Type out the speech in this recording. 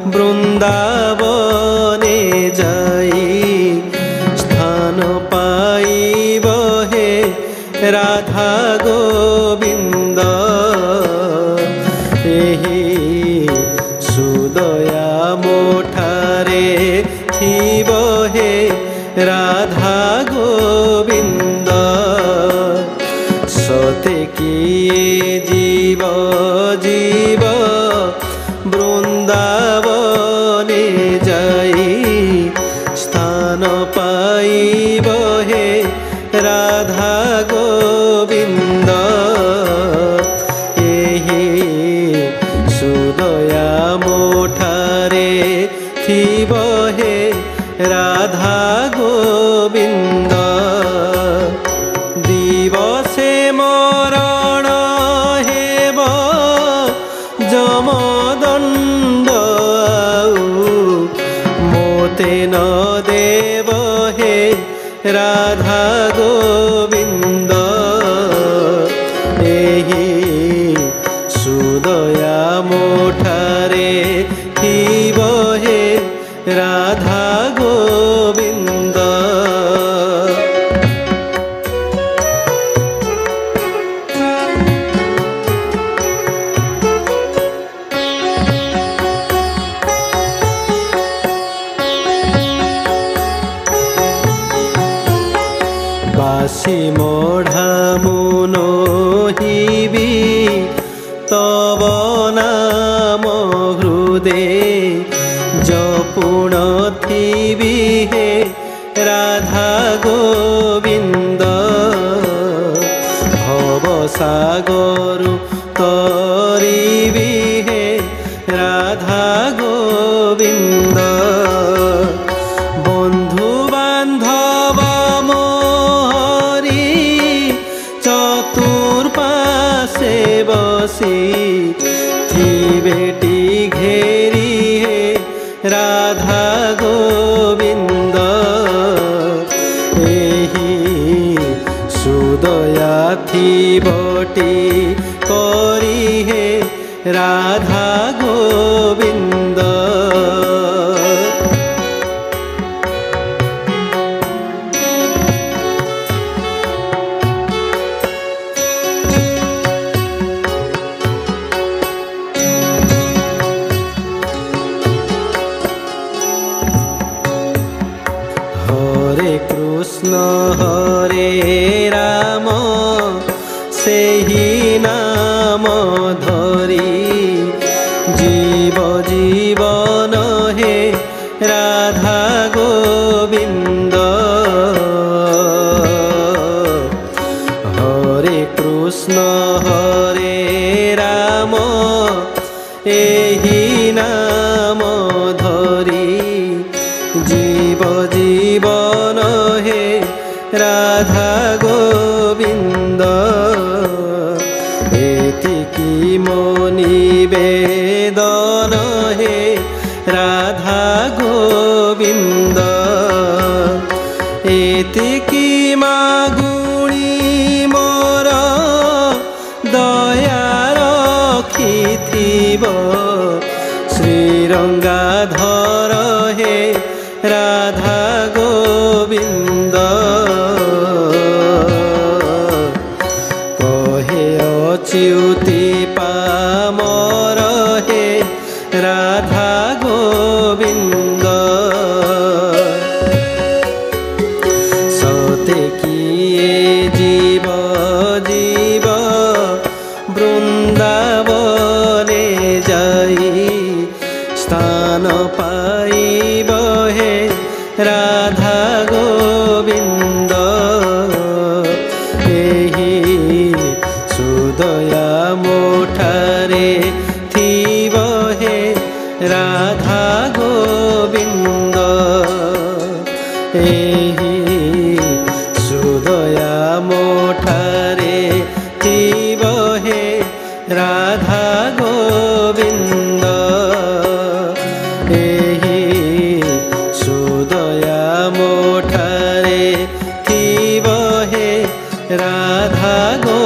বৃন্দাবনে যাই স্থান পাইব হে রাধা গোবিন্দ এহি সুদয়া মোঠারে থিব হে রাধা গোবিন্দ সতে কিয়ে জীব জীব বৃন্দাবনে যাই স্থান পাইব হে রাধা গোবিন্দ এহি সুদয়া মোঠারে থিব হে রাধা গোবিন্দ দিবসে মরণ হেব যমদণ্ড মোতে ন দেব হে রাধা গোবিন্দ এহি সুদয়া মোঠারে থিব হে রাধা গোবিন্দ বাসি মোঢ়ামুনো হিবি তব নাম হৃদে জপুণ থিবি হে রাধা গোবিন্দ ভব সাগর তরিবি হে রাধা গোবিন্দ বন্ধু বান্ধব মোহরি চতুর্পাশে বসি থিবেটি ঘেরি হে রাধা গোবিন্দ এহি সুদয়া থিবটি করি হে রাধা গোবিন্দ হরে কৃষ্ণ হরে রাম সেহি নাম ধরি জীব জীবন হে রাধা গোবিন্দ হরে কৃষ্ণ হরে রাম এহি নাম ধরি জীব জীবন হে রাধা গোবিন্দ এতিকি মনিবেদন হে রাধা গোবিন্দ এতিকি মাগুণী মোর দয়া রখিথিব শ্রীরঙ্গাধর হে রাধা গোবিন্দ কহে অচ্যুতি পামর হে রাধা গোবিন্দ সতে কিয়ে জীব জীব বৃন্দাবনে যাই স্থান পাইব হে রাধা গোবিন্দ এহি সুদয়া মোঠারে থিব হে রাধা গোবিন্দ এহি সুদয়া মোঠারে থিব হে রাধা গোবিন্দ এহি সুদয়া মোঠারে থিব হে রাধা গোবিন্দ।